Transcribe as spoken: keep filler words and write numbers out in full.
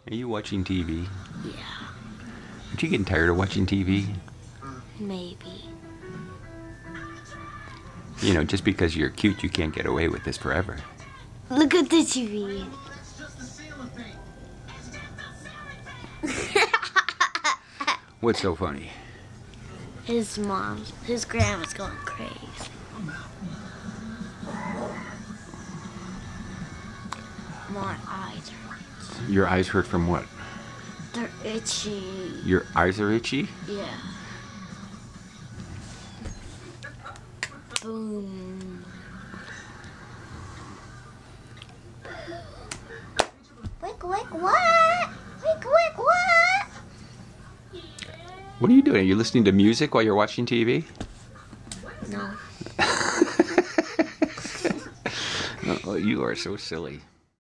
Are you watching T V? Yeah. Aren't you getting tired of watching T V? Maybe. You know, just because you're cute, you can't get away with this forever. Look at the T V. What's so funny? His mom, his grandma's going crazy. My eyes hurt. Your eyes hurt from what? They're itchy. Your eyes are itchy? Yeah. Boom. Wick, wick, what? Wick, wick, what? What are you doing? Are you listening to music while you're watching T V? No. Oh, you are so silly.